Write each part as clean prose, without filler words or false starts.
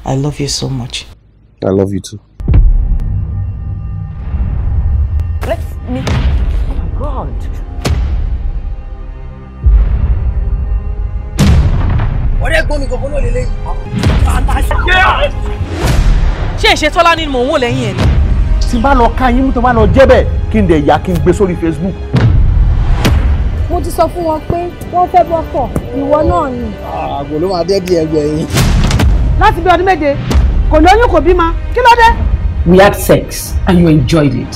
I love you so much. I love you too. Let me. Oh my God. What are you going to go lele? Ṣé ṣe Tọ́lá ni mò ń wò lẹ́yìn ẹ̀ ni? Tí bá lọ ka yín tó bá lọ jẹ́ bẹ́ẹ̀ kí n dẹ̀ yà kí n gbé sórí Facebook. Mo ti sọ fún wọn pé wọ́n fẹ́ bọ́kọ̀ ìwọ náà ni. Àgò ló máa dẹ́bi ẹgbẹ́ yín. Láti bí ọdún méje kò lóyún kò bímọ kí ló dé. We had sex and you enjoyed it.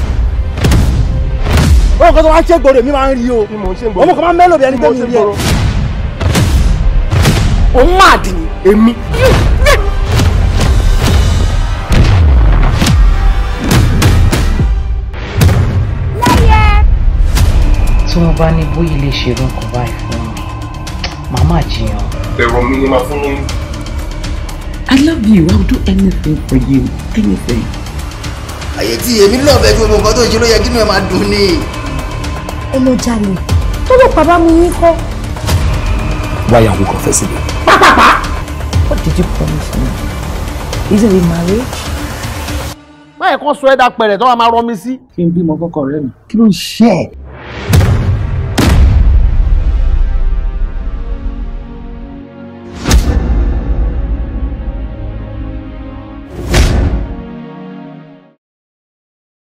Ó kọ́ tó wá ṣe gbòòrò mi máa ń rí o. Ọmọ kan máa ń mẹ́lò bí ẹni tó ń rí ẹ. Òun máa dì ní èmi. Tí wọ́n bá ní bóyá lè ṣe irun kan báyìí fún mi, màmá jiyàn. Ẹ̀rọ mi ni máa fún lóyún. I love you. I will do anything for you. Anything. Ayé tí èmi náà fẹ́ fi gbogbo nǹkan tó ṣe ló yẹ kí inú ẹ máa dùn ní. Ẹ lọ jalè tó lè pa bá mu yín kọ́. Why are we confessing it? What did you promise me? Is it a marriage? Báyìí kan sọ ẹ́ dá pẹ̀rẹ̀ tó wà máa rọ mi sí. Kí n bímọ kọ́kọ́ rẹ mi. Kí ló ń ṣe ẹ́?